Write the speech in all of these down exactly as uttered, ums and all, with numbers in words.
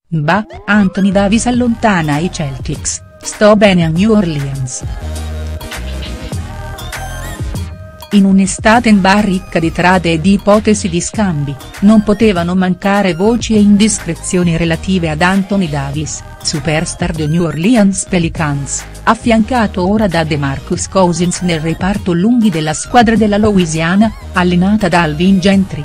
Bah, Anthony Davis allontana i Celtics, sto bene a New Orleans. In un'estate N B A ricca di trade e di ipotesi di scambi, non potevano mancare voci e indiscrezioni relative ad Anthony Davis, superstar dei New Orleans Pelicans, affiancato ora da DeMarcus Cousins nel reparto lunghi della squadra della Louisiana, allenata da Alvin Gentry.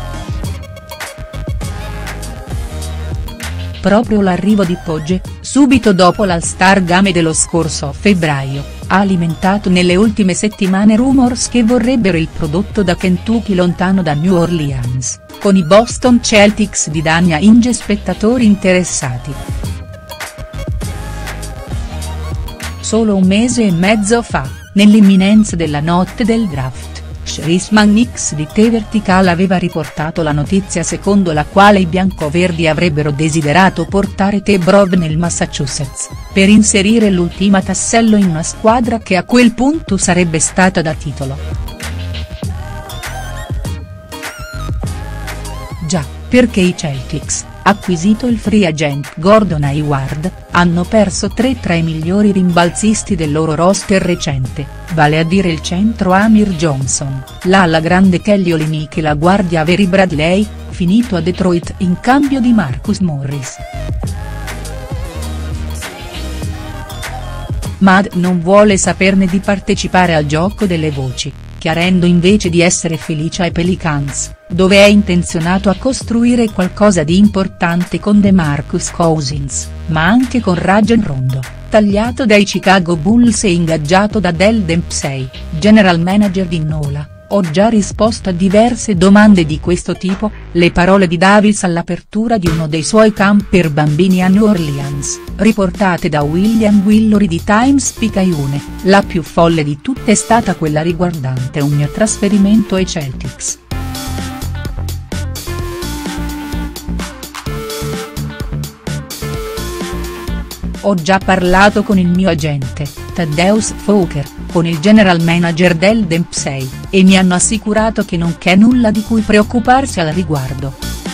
Proprio l'arrivo di Pogge, subito dopo l'All-Star Game dello scorso febbraio, ha alimentato nelle ultime settimane rumors che vorrebbero il prodotto da Kentucky lontano da New Orleans, con i Boston Celtics di Danny Ainge spettatori interessati. Solo un mese e mezzo fa, nell'imminenza della notte del draft, Chris Mannix di The Vertical aveva riportato la notizia secondo la quale i biancoverdi avrebbero desiderato portare The Brov nel Massachusetts, per inserire l'ultima tassello in una squadra che a quel punto sarebbe stata da titolo. Già, perché i Celtics, acquisito il free agent Gordon Hayward, hanno perso tre tra i migliori rimbalzisti del loro roster recente, vale a dire il centro Amir Johnson, l'ala grande Kelly Olynyk e la guardia Avery Bradley, finito a Detroit in cambio di Marcus Morris. Mad non vuole saperne di partecipare al gioco delle voci, chiarendo invece di essere felice ai Pelicans, dove è intenzionato a costruire qualcosa di importante con DeMarcus Cousins, ma anche con Rajon Rondo, tagliato dai Chicago Bulls e ingaggiato da Dell Dempsey, general manager di Nola. Ho già risposto a diverse domande di questo tipo, le parole di Davis all'apertura di uno dei suoi camp per bambini a New Orleans, riportate da William Willory di Times Picayune, la più folle di tutte è stata quella riguardante un mio trasferimento ai Celtics. Ho già parlato con il mio agente, Thaddeus Fouker, con il general manager del Dempsey, e mi hanno assicurato che non c'è nulla di cui preoccuparsi al riguardo.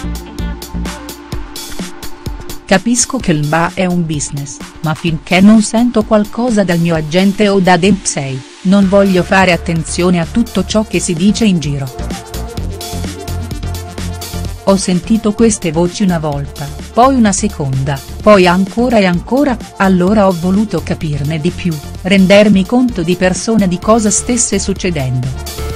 Capisco che il N B A è un business, ma finché non sento qualcosa dal mio agente o da Dempsey, non voglio fare attenzione a tutto ciò che si dice in giro. Ho sentito queste voci una volta, poi una seconda, poi ancora e ancora, allora ho voluto capirne di più, rendermi conto di persona di cosa stesse succedendo.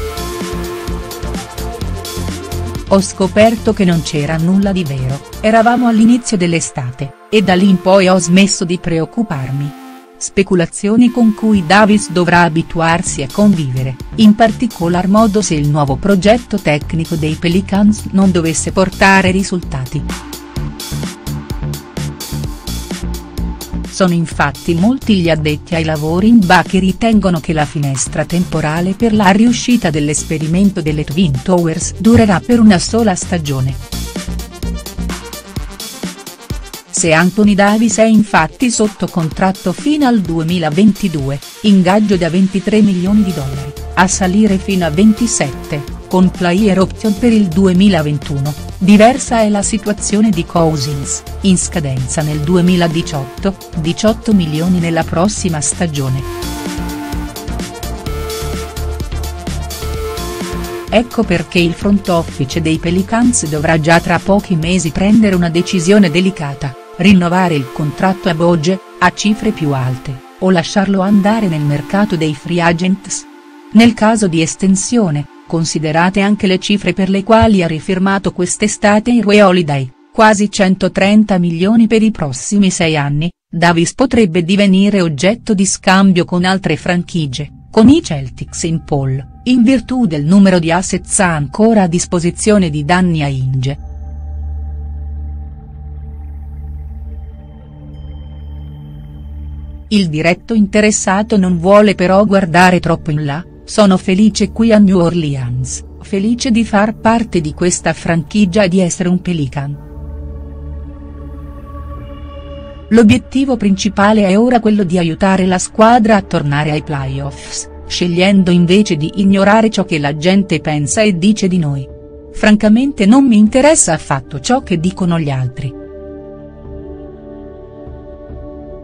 Ho scoperto che non c'era nulla di vero, eravamo all'inizio dell'estate, e da lì in poi ho smesso di preoccuparmi. Speculazioni con cui Davis dovrà abituarsi a convivere, in particolar modo se il nuovo progetto tecnico dei Pelicans non dovesse portare risultati. Sono infatti molti gli addetti ai lavori in N B A che ritengono che la finestra temporale per la riuscita dell'esperimento delle Twin Towers durerà per una sola stagione. Se Anthony Davis è infatti sotto contratto fino al duemilaventidue, ingaggio da ventitré milioni di dollari, a salire fino a ventisette, con player option per il duemilaventuno, diversa è la situazione di Cousins, in scadenza nel duemiladiciotto, diciotto milioni nella prossima stagione. Ecco perché il front office dei Pelicans dovrà già tra pochi mesi prendere una decisione delicata, rinnovare il contratto a Pogge, a cifre più alte, o lasciarlo andare nel mercato dei free agents. Nel caso di estensione, considerate anche le cifre per le quali ha rifirmato quest'estate in Rue Holiday, quasi centotrenta milioni per i prossimi sei anni, Davis potrebbe divenire oggetto di scambio con altre franchigie, con i Celtics in pole, in virtù del numero di assets ancora a disposizione di Danny Ainge. Il diretto interessato non vuole però guardare troppo in là: sono felice qui a New Orleans, felice di far parte di questa franchigia e di essere un Pelican. L'obiettivo principale è ora quello di aiutare la squadra a tornare ai playoffs, scegliendo invece di ignorare ciò che la gente pensa e dice di noi. Francamente non mi interessa affatto ciò che dicono gli altri.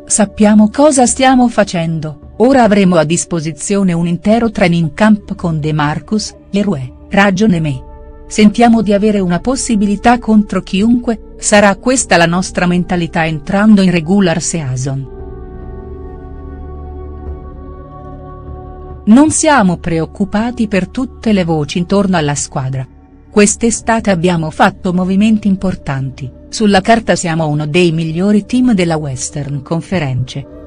Sappiamo cosa stiamo facendo, ora avremo a disposizione un intero training camp con DeMarcus, Leroy, Rajon e me. Sentiamo di avere una possibilità contro chiunque, sarà questa la nostra mentalità entrando in regular season. Non siamo preoccupati per tutte le voci intorno alla squadra. Quest'estate abbiamo fatto movimenti importanti, sulla carta siamo uno dei migliori team della Western Conference.